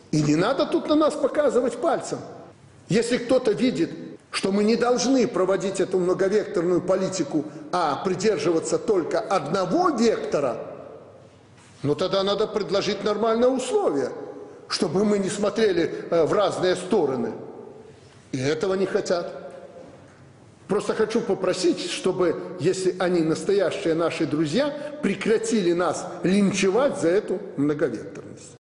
И не надо тут на нас показывать пальцем. Если кто-то видит, что мы не должны проводить эту многовекторную политику, а придерживаться только одного вектора, ну тогда надо предложить нормальные условия, чтобы мы не смотрели в разные стороны. И этого не хотят. Просто хочу попросить, чтобы, если они настоящие наши друзья, прекратили нас линчевать за эту многовекторность.